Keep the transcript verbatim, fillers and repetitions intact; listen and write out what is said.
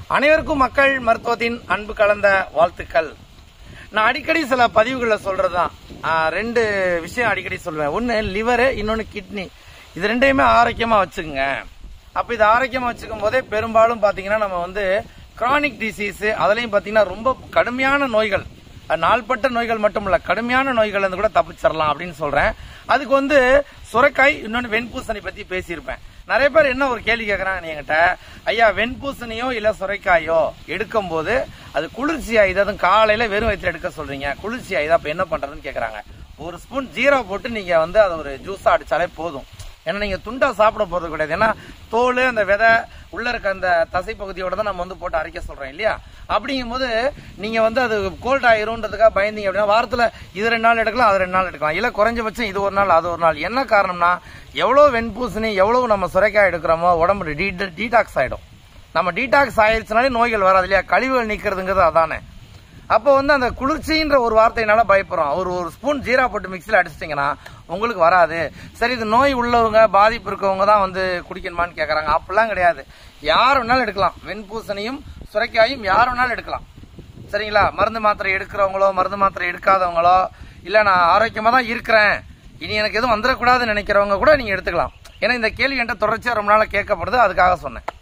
அனைவருக்கும் மக்கள் மருத்துவத்தின் அன்பு கலந்த வாழ்த்துக்கள். நான் அடிக்கடி சில பதிவுகளில் சொல்றதுதான் ரெண்டு விஷயம் அடிக்கடி சொல்லுவேன். ஒன்னு லிவரு, இன்னொன்னு கிட்னி. இது ரெண்டையுமே ஆரோக்கியமா வச்சுக்கோங்க. அப்ப இது ஆரோக்கியமா வச்சுக்கும் போதே பெரும்பாலும் பாத்தீங்கன்னா நம்ம வந்து கிரானிக் டிசீஸ், அதுலயும் பாத்தீங்கன்னா ரொம்ப கடுமையான நோய்கள், நாள்பட்ட நோய்கள் மட்டும் இல்ல, கடுமையான நோய்கள் இருந்து கூட தப்பிச்சிடலாம் அப்படின்னு சொல்றேன். அதுக்கு வந்து சுரைக்காய், இன்னொன்னு வெண்பூசணி பத்தி பேசியிருப்பேன். நிறைய பேர் என்ன ஒரு கேள்வி கேட்கறாங்க என்கிட்ட, ஐயா வெண்பூசணியோ இல்ல சுரைக்காயோ எடுக்கும் போது அது குளிர்ச்சி ஆயுது, அதுவும் காலையில வெறும் வயிற்றுல எடுக்க சொல்றீங்க, குளிர்ச்சி ஆயுது, அப்ப என்ன பண்றதுன்னு கேக்குறாங்க. ஒரு ஸ்பூன் ஜீரா போட்டு நீங்க வந்து அதை ஒரு ஜூஸா அடிச்சாலே போதும். ஏன்னா நீங்க துண்டா சாப்பிட போறது கிடையாது. ஏன்னா தோல், அந்த விதை, உள்ள இருக்க அந்த தசை பகுதியோட தான் நம்ம வந்து போட்டு அரைக்க சொல்றோம் இல்லையா? அப்படிங்கும் போது நீங்க வந்து அது கோல்ட் ஆயிரும்ன்றதுக்காக பயந்தீங்க அப்படின்னா வாரத்துல இது ரெண்டு நாள் எடுக்கலாம், அது ரெண்டு நாள் எடுக்கலாம், இல்ல குறைஞ்சபட்சம் இது ஒரு நாள் அது ஒரு நாள். என்ன காரணம்னா எவ்வளவு வெண்பூசணி எவ்வளவு நம்ம சுரைக்காய் எடுக்கிறோமோ உடம்பு டீடாக்ஸ் ஆயிடும். நம்ம டீடாக்ஸ் ஆயிடுச்சுனாலே நோய்கள் வராது இல்லையா? கழிவுகள் நீக்கிறதுங்கிறது அதானே. அப்போ வந்து அந்த குளிர்ச்சின்ற ஒரு வார்த்தையினால பயப்படுறோம். ஒரு ஒரு ஸ்பூன் ஜீரா போட்டு மிக்சியில் அடிச்சிட்டிங்கன்னா உங்களுக்கு வராது. சரி, இது நோய் உள்ளவங்க, பாதிப்பு இருக்கவங்க தான் வந்து குடிக்கணுமான்னு கேட்கறாங்க. அப்படிலாம் கிடையாது, யார் வேணாலும் எடுக்கலாம். வெண்பூசணியும் சுரைக்காயும் யார் வேணாலும் எடுக்கலாம். சரிங்களா? மருந்து மாத்திரை எடுக்கிறவங்களோ மருந்து மாத்திரை எடுக்காதவங்களோ, இல்ல நான் ஆரோக்கியமா தான் இருக்கிறேன், இனி எனக்கு எதுவும் வந்துடக்கூடாதுன்னு நினைக்கிறவங்க கூட நீங்க எடுத்துக்கலாம். ஏன்னா இந்த கேள்வி என்கிட்ட தொடர்ச்சியா ரொம்ப நாளா கேட்கப்படுது, அதுக்காக சொன்னேன்.